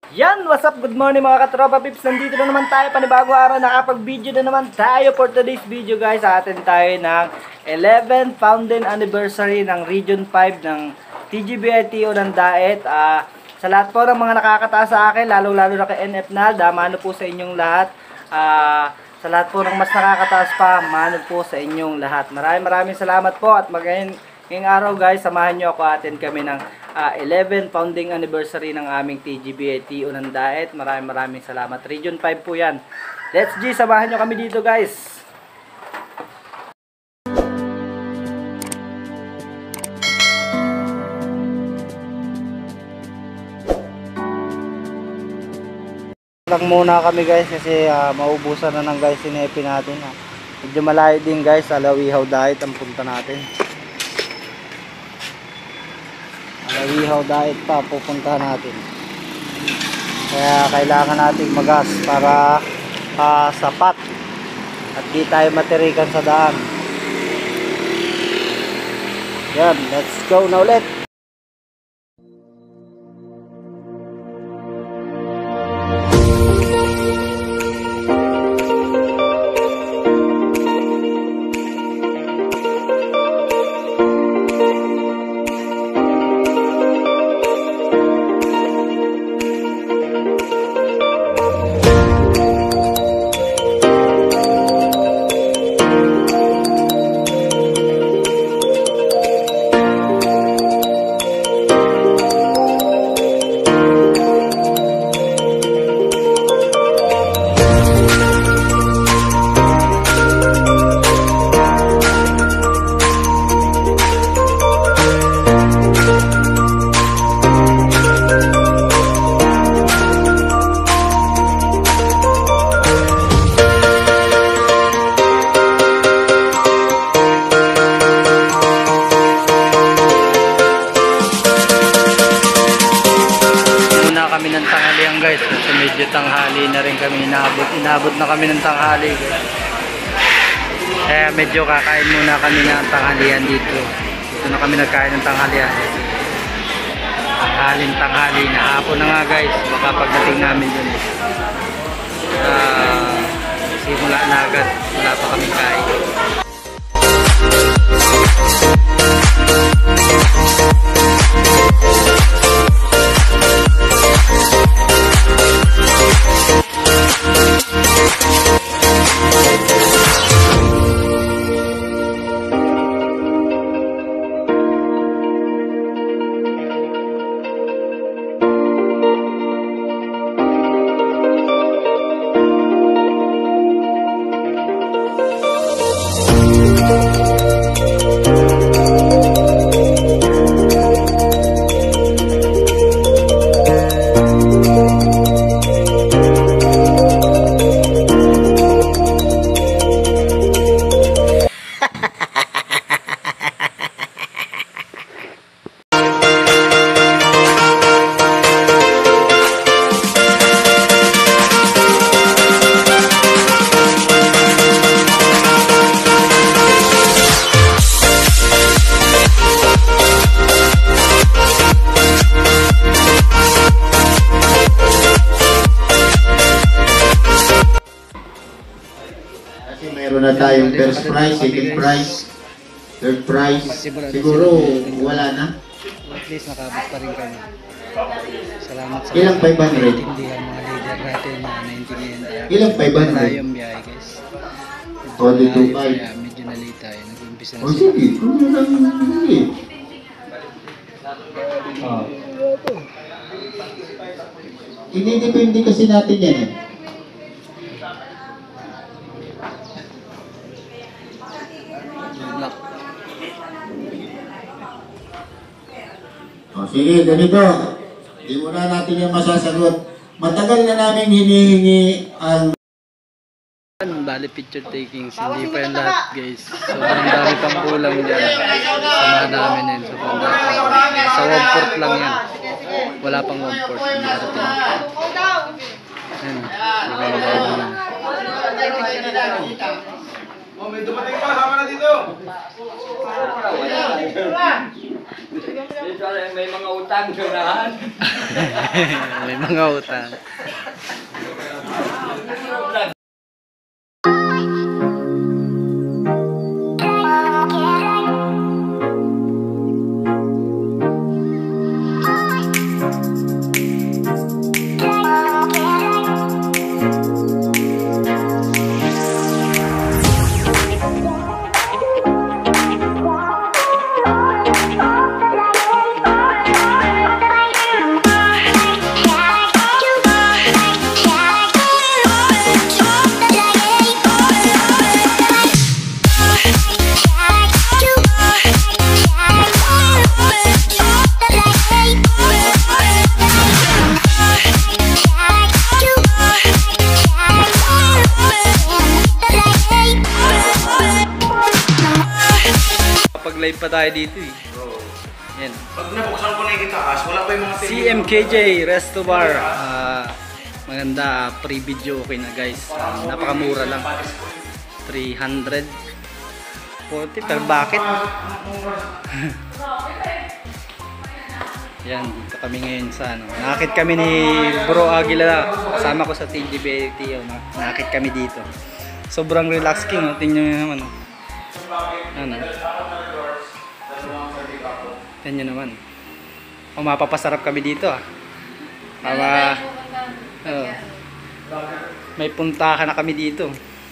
Yan, what's up? Good morning mga katropa pips. Nandito na naman tayo, panibagong araw, nakapag-video na naman tayo for today's video guys. Atin tayo ng 11th founding anniversary ng Region 5 ng TGBITO ng Daet. Sa lahat po ng mga nakakataas sa akin, lalong-lalo na kay NF Nalda, mano po sa inyong lahat. Sa lahat po ng mas nakakataas pa, mano po sa inyong lahat. Maraming salamat po at ngayong araw guys, samahan nyo ako, atin kami ng 11 founding anniversary ng aming TGBITO ng Daet. Maraming salamat. Region 5 po yan. Let's G, samahan nyo kami dito guys. Lang muna kami guys kasi maubusan na ng guys sinepi natin. Medyo malayo din guys, Alawihaw Daet ang punta natin. Alawihaw Daet pa pupunta natin. Kaya kailangan nating magas para sapat at di tayo matirikan sa daan. Yan, let's go na ulit. Kami ng tanghalian guys, so medyo tanghali na rin kami, inabot na kami ng tanghali guys. Kaya medyo kakain muna kami ng tanghalian dito. Dito na kami nagkain ng tanghalian. Tanghali na hapon na nga guys, baka pagdating namin dun simula na agad, wala pa kami kain. Meron na tayong first prize, second prize, third prize. Siguro wala na. At least nakabot pa rin kami. Salamat sa ilang 500? Naintindihan mga leader natin na naintindihan. Ilang 500? Malayo ang biyahe guys. Only 2.5. Medyo nalate tayo. Nag-umpisa na o sige, kung yun lang hindi. Hindi kasi natin yan eh. O sige, ganito. Hindi muna natin yung masasagot. Matagal na namin hinihingi ang... Bali picture takings, hindi pa yung lahat guys. Sobrang dami pang kulang dyan. Samahan namin yun. Sobrang dami. Sa 1/4 lang yan. Wala pang 1/4. Hindi karating. Ayan. May dumating pa, sama na dito. May mga utang surahan. May mga utang. Live pa tayo dito eh. Yan. Pag nabuksan ko na yung itaas, wala pa yung mga CMKJ Resto Bar. Maganda, pre-video okay na guys. Napakamura lang. 340 per bucket. Yan, dito kami ngayon sa ano. Nakakit kami ni Bro Aguila. Kasama ko sa TGBITO. Nakakit kami dito. Sobrang relaxing. Oh. Tingnan nyo naman. Ano? Yan nyo naman. O mapapasarap kami dito ah. May puntahan na kami dito.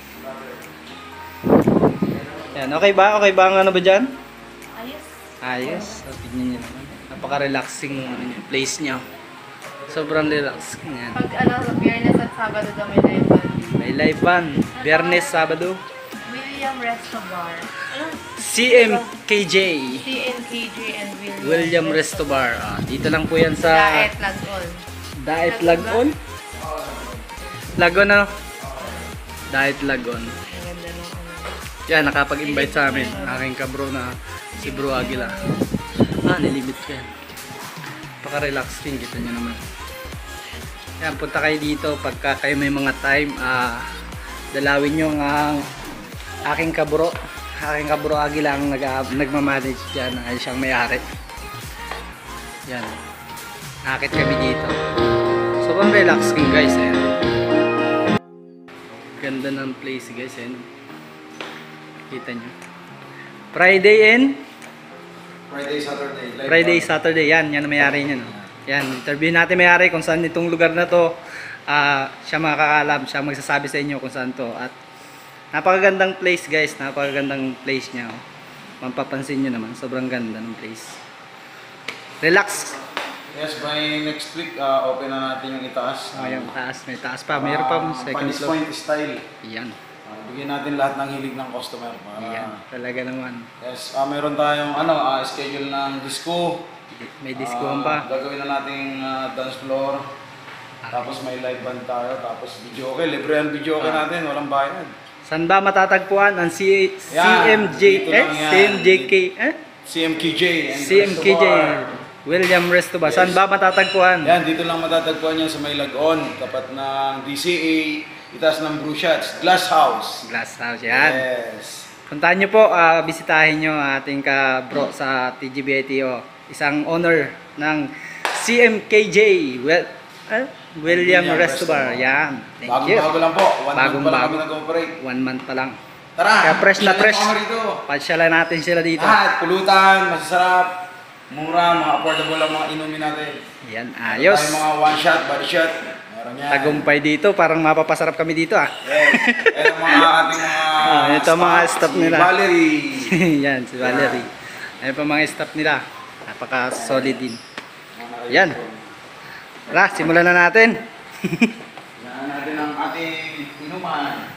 Yan, okay ba? Okay ba ang ano ba dyan? Ayos. Ayos. So, tignan nyo naman. Napaka-relaxing place nyo. Sobrang relaxing yan. Pag Biyernes at Sabado daw may live band. May live band. Biyernes, Sabado. William Resto Bar. CMKJ. CMKJ and William Resto Bar. Dito lang po yan sa Daet Lagon. Daet Lagon? Lagon na. Daet Lagon. Ang ganda nung ano. Yan, nakapag-invite sa amin. Aking kabro na si Bro Aguila. Nilimit ko yan. Paka-relaxing. Kita nyo naman. Yan, punta kayo dito. Pagka kayo may mga time, dalawin nyo ang aking kabro. Aking kabro Aguila ang nagmamanage dyan. Ay siyang may-ari. Yan. Nakakit kami dito. Sobrang relaxing guys. Ayan. Ganda ng place guys. Ayan. Kita nyo. Friday, Saturday. Friday, Saturday. Yan ang may-ari niya. No? Yan. Interview natin may-ari kung saan itong lugar na to. Siya makakaalam. Siya magsasabi sa inyo kung saan to. At napakagandang place guys. Napakagandang place niya. Mapapansin nyo naman. Sobrang ganda ng place. Relax. Yes, by next week, open na natin yung itaas. Yung taas. May taas pa. Mayroon pa second Panis floor. point style. Yan. Bigyan natin lahat ng hilig ng customer. Yan. Talaga naman. Yes, meron tayong schedule ng disco. May disco pa. Gagawin na nating dance floor. Tapos may live band tayo. Tapos video okay. Libre ang video okay natin. Walang bayad. Saan ba matatagpuan ang dito lang yan. CMJK? CMKJ. and CMKJ. Resto Bar. William Resto Bar. Saan ba matatagpuan? Yan, dito lang matatagpuan yan sa may Lagon. Tapat ng DCA. Itaas ng Brew Shots. Glass House. Glass House. Yan. Yes. Puntahan nyo po. Bisitahin nyo ating kabro sa TGBITO. Isang owner ng CMKJ. William Resto Bar. Yan. Thank you. Bago lang po. 1 month pa lang Bagong-bago. kami nag-operate. 1 month pa lang. Tara! Kaya fresh na fresh. Dito. Pasyalan natin sila dito. Lahat, pulutan, masasarap, mura, mga affordable ang mga inumin natin. Yan, ayos. Tayo mga one shot, body shot. Meron yan. Tagumpay dito, parang mapapasarap kami dito ah. Yes. Yan ang mga ating mga ito mga staff nila. Si Valerie. Yan, si Valerie. Ayun pa mga staff nila. Napaka-solid din. Yan. Tara, simulan na natin. Yan natin ang ating inuman.